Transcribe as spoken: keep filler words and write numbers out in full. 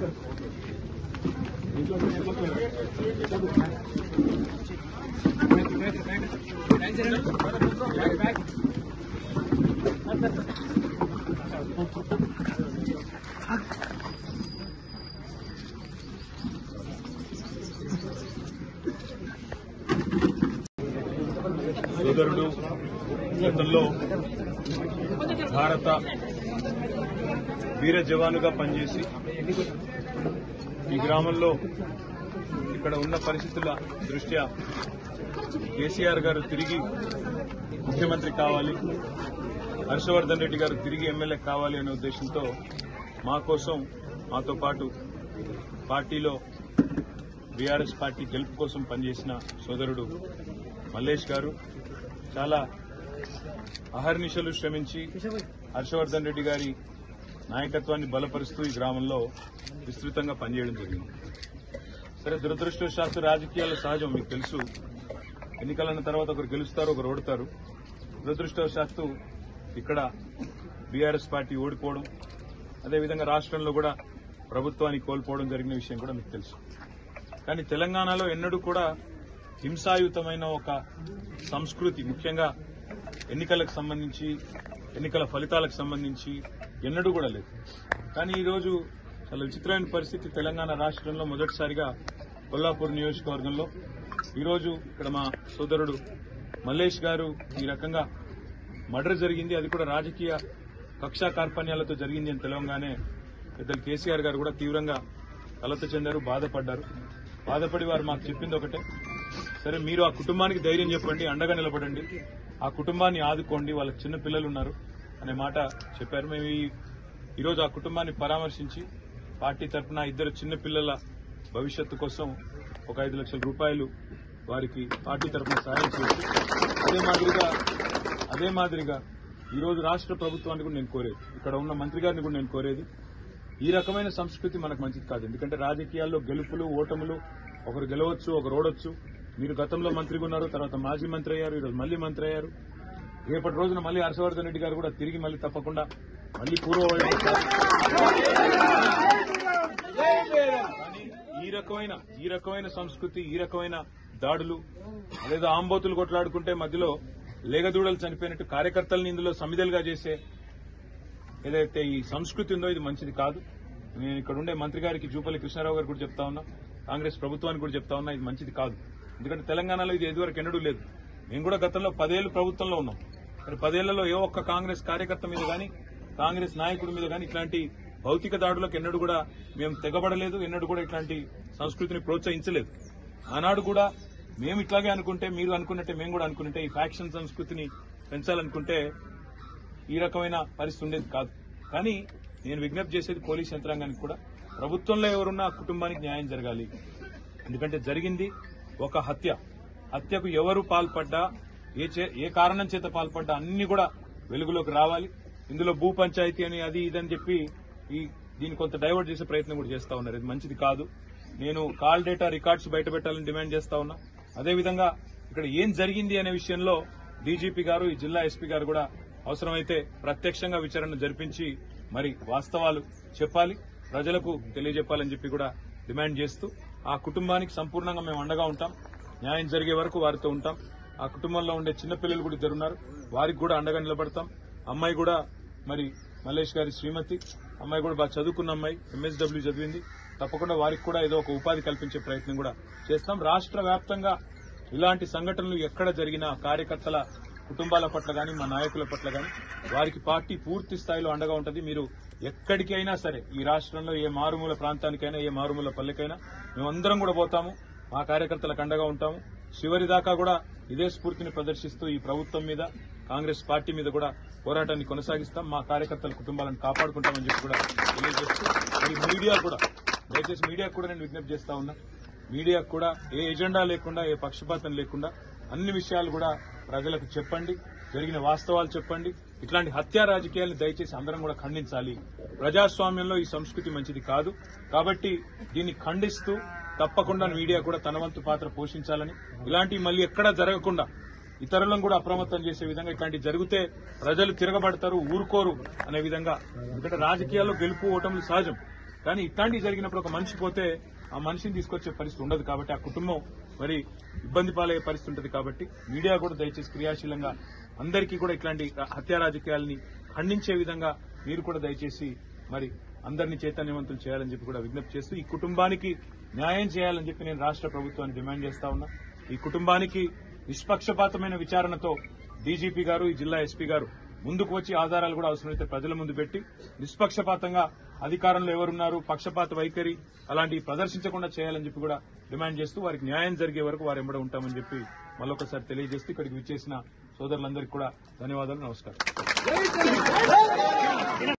సోదరుడు గతంలో భారత వీర జవానుగా పనిచేసి ఈ గ్రామంలో ఇక్కడ ఉన్న పరిస్థితుల దృష్ట్యా కేసీఆర్ గారు తిరిగి ముఖ్యమంత్రి కావాలి, హర్షవర్ధన్ రెడ్డి గారు తిరిగి ఎమ్మెల్యే కావాలి అనే ఉద్దేశంతో మా కోసం మాతో పాటు పార్టీలో బీఆర్ఎస్ పార్టీ గెలుపు కోసం పనిచేసిన సోదరుడు మల్లేష్ గారు చాలా అహర్నిశలు శ్రమించి హర్షవర్ధన్ రెడ్డి గారి నాయకత్వాన్ని బలపరుస్తూ ఈ గ్రామంలో విస్తృతంగా పనిచేయడం జరిగింది. సరే, దురదృష్టవశాత్తు రాజకీయాలు సహజం, మీకు తెలుసు. ఎన్నికలన్న తర్వాత ఒకరు గెలుస్తారు, ఒకరు ఓడతారు. దురదృష్టవశాత్తు ఇక్కడ బీఆర్ఎస్ పార్టీ ఓడిపోవడం, అదేవిధంగా రాష్ట్రంలో కూడా ప్రభుత్వాన్ని కోల్పోవడం జరిగిన విషయం కూడా మీకు తెలుసు. కానీ తెలంగాణలో ఎన్నడూ కూడా హింసాయుతమైన ఒక సంస్కృతి, ముఖ్యంగా ఎన్నికలకు సంబంధించి, ఎన్నికల ఫలితాలకు సంబంధించి ఎన్నడూ కూడా లేదు. కానీ ఈరోజు చాలా విచిత్రమైన పరిస్థితి. తెలంగాణ రాష్ట్రంలో మొదటిసారిగా కొల్లాపూర్ నియోజకవర్గంలో ఈరోజు ఇక్కడ మా సోదరుడు మల్లేష్ గారు ఈ రకంగా మర్డర్ జరిగింది. అది కూడా రాజకీయ కక్షా కార్పణ్యాలతో జరిగింది అని తెలంగాణే పెద్దలు కేసీఆర్ గారు కూడా తీవ్రంగా కలత చెందారు, బాధపడ్డారు. బాధపడి వారు మాకు చెప్పింది ఒకటే, సరే మీరు ఆ కుటుంబానికి ధైర్యం చెప్పండి, అండగా నిలబడండి, ఆ కుటుంబాన్ని ఆదుకోండి, వాళ్ళకి చిన్న పిల్లలు ఉన్నారు అనే మాట చెప్పారు. మేము ఈరోజు ఆ కుటుంబాన్ని పరామర్శించి పార్టీ తరఫున ఇద్దరు చిన్న పిల్లల భవిష్యత్తు కోసం ఒక ఐదు లక్షల రూపాయలు వారికి పార్టీ తరఫున సహాయం చేసి, అదే మాదిరిగా అదే మాదిరిగా ఈరోజు రాష్ట్ర ప్రభుత్వాన్ని కూడా నేను కోరేది, ఇక్కడ ఉన్న మంత్రి గారిని కూడా నేను కోరేది, ఈ రకమైన సంస్కృతి మనకు మంచిది కాదు. ఎందుకంటే రాజకీయాల్లో గెలుపులు ఓటములు, ఒకరు గెలవచ్చు, ఒకరు ఓడొచ్చు. మీరు గతంలో మంత్రిగా ఉన్నారు, తర్వాత మాజీ మంత్రి అయ్యారు, ఈరోజు మళ్లీ మంత్రి అయ్యారు. రేపటి రోజున మళ్లీ హర్షవర్ధన్ రెడ్డి గారు కూడా తిరిగి మళ్లీ తప్పకుండా మళ్లీ పూర్వ ఈ రకమైన ఈ రకమైన సంస్కృతి, ఈ రకమైన దాడులు, లేదా ఆంబోతులు కొట్లాడుకుంటే మధ్యలో లేగదూడలు చనిపోయినట్టు కార్యకర్తలను ఇందులో సమిధలుగా చేసే ఏదైతే ఈ సంస్కృతి ఉందో ఇది మంచిది కాదు. నేను ఇక్కడ ఉండే మంత్రి గారికి, జూపల్లి కృష్ణారావు గారు కూడా చెప్తా ఉన్నా, కాంగ్రెస్ ప్రభుత్వానికి కూడా చెప్తా ఉన్నా, ఇది మంచిది కాదు. ఎందుకంటే తెలంగాణలో ఇది ఇదివరకు ఎన్నడూ లేదు. మేము కూడా గతంలో పదేళ్లు ప్రభుత్వంలో ఉన్నాం. మరి పదేళ్లలో ఏ ఒక్క కాంగ్రెస్ కార్యకర్త మీద గానీ, కాంగ్రెస్ నాయకుడి మీద గానీ ఇట్లాంటి భౌతిక దాడులకు ఎన్నడూ కూడా మేము తెగబడలేదు, ఎన్నడూ కూడా ఇట్లాంటి సంస్కృతిని ప్రోత్సహించలేదు. ఆనాడు కూడా మేము ఇట్లాగే అనుకుంటే, మీరు అనుకున్నట్టే మేము కూడా అనుకుంటే, ఈ ఫ్యాక్షన్ సంస్కృతిని పెంచాలనుకుంటే ఈ రకమైన పరిస్థితి ఉండేది కాదు. కానీ నేను విజ్ఞప్తి చేసేది పోలీస్ యంత్రాంగానికి కూడా, ప్రభుత్వంలో ఎవరున్నా ఆ కుటుంబానికి న్యాయం జరగాలి. ఎందుకంటే జరిగింది ఒక హత్య. హత్యకు ఎవరు పాల్పడ్డా, ఏ ఏ కారణం చేత పాల్పడ్డా అన్ని కూడా వెలుగులోకి రావాలి. ఇందులో భూ పంచాయతీ అని అది ఇదని చెప్పి ఈ దీన్ని కొంత డైవర్ట్ చేసే ప్రయత్నం కూడా చేస్తా ఉన్నారు. ఇది మంచిది కాదు. నేను కాల్ డేటా రికార్డ్స్ బయట పెట్టాలని డిమాండ్ చేస్తా ఉన్నా. అదేవిధంగా ఇక్కడ ఏం జరిగింది అనే విషయంలో డీజీపీ గారు, ఈ జిల్లా ఎస్పీ గారు కూడా అవసరమైతే ప్రత్యక్షంగా విచారణ జరిపించి మరి వాస్తవాలు చెప్పాలి, ప్రజలకు తెలియజెప్పాలని చెప్పి కూడా డిమాండ్ చేస్తూ, ఆ కుటుంబానికి సంపూర్ణంగా మేము అండగా ఉంటాం. న్యాయం జరిగే వరకు వారితో ఉంటాం. ఆ కుటుంబంలో ఉండే చిన్నపిల్లలు కూడా ఇద్దరున్నారు, వారికి కూడా అండగా నిలబడతాం. అమ్మాయి కూడా మరి మల్లేష్ గారి శ్రీమతి, అమ్మాయి కూడా బాగా చదువుకున్న అమ్మాయి, ఎంఎస్డబ్ల్యూ చదివింది. తప్పకుండా వారికి కూడా ఏదో ఒక ఉపాధి కల్పించే ప్రయత్నం కూడా చేస్తాం. రాష్ట్ర వ్యాప్తంగా ఇలాంటి సంఘటనలు ఎక్కడ జరిగినా కార్యకర్తల కుటుంబాల పట్ల గానీ, మా నాయకుల పట్ల గానీ వారికి పార్టీ పూర్తి స్థాయిలో అండగా ఉంటుంది. మీరు ఎక్కడికైనా సరే, ఈ రాష్ట్రంలో ఏ మారుమూల ప్రాంతానికైనా, ఏ మారుమూల పల్లెకైనా మేమందరం కూడా పోతాము, మా కార్యకర్తలకు అండగా ఉంటాము. చివరి దాకా కూడా ఇదే స్ఫూర్తిని ప్రదర్శిస్తూ ఈ ప్రభుత్వం మీద, కాంగ్రెస్ పార్టీ మీద కూడా పోరాటాన్ని కొనసాగిస్తాం. మా కార్యకర్తల కుటుంబాలను కాపాడుకుంటామని చెప్పి కూడా తెలియజేస్తూ, మరి మీడియా కూడా, దయచేసి మీడియాకు కూడా నేను విజ్ఞప్తి చేస్తా ఉన్నా, మీడియాకు కూడా ఏ ఎజెండా లేకుండా, ఏ పక్షపాతం లేకుండా అన్ని విషయాలు కూడా ప్రజలకు చెప్పండి, జరిగిన వాస్తవాలు చెప్పండి. ఇట్లాంటి హత్యా రాజకీయాలను దయచేసి అందరం కూడా ఖండించాలి. ప్రజాస్వామ్యంలో ఈ సంస్కృతి మంచిది కాదు. కాబట్టి దీన్ని ఖండిస్తూ తప్పకుండా మీడియా కూడా తన వంతు పాత్ర పోషించాలని, ఇలాంటివి మళ్లీ ఎక్కడా జరగకుండా ఇతరులను కూడా అప్రమత్తం చేసే విధంగా, ఇట్లాంటి జరిగితే ప్రజలు తిరగబడతారు, ఊరుకోరు అనే విధంగా. ఎందుకంటే రాజకీయాల్లో గెలుపు ఓటములు సహజం, కానీ ఇట్లాంటివి జరిగినప్పుడు ఒక మనిషి పోతే ఆ మనిషిని తీసుకొచ్చే పరిస్థితి ఉండదు కాబట్టి ఆ కుటుంబం మరి ఇబ్బంది పాలయ్యే పరిస్థితి ఉంటుంది కాబట్టి మీడియా కూడా దయచేసి క్రియాశీలంగా అందరికీ కూడా ఇట్లాంటి హత్యా రాజకీయాలని ఖండించే విధంగా మీరు కూడా దయచేసి మరి అందరినీ చైతన్యవంతులు చేయాలని చెప్పి కూడా విజ్ఞప్తి చేస్తూ ఈ కుటుంబానికి న్యాయం చేయాలని చెప్పి నేను రాష్ట్ర ప్రభుత్వాన్ని డిమాండ్ చేస్తా ఉన్నా. ఈ కుటుంబానికి నిష్పక్షపాతమైన విచారణతో డీజీపీ గారు ఈ జిల్లా ఎస్పీ గారు ముందుకు వచ్చి ఆధారాలు కూడా అవసరమైతే ప్రజల ముందు పెట్టి నిష్పక్షపాతంగా అధికారంలో ఎవరున్నారు పక్షపాత వైఖరి అలాంటివి ప్రదర్శించకుండా చేయాలని చెప్పి కూడా డిమాండ్ చేస్తూ వారికి న్యాయం జరిగే వరకు వారు ఎంబడ ఉంటామని చెప్పి మళ్ళొకసారి తెలియజేస్తూ ఇక్కడికి విచ్చేసిన సోదరులందరికీ కూడా ధన్యవాదాలు. నమస్కారం.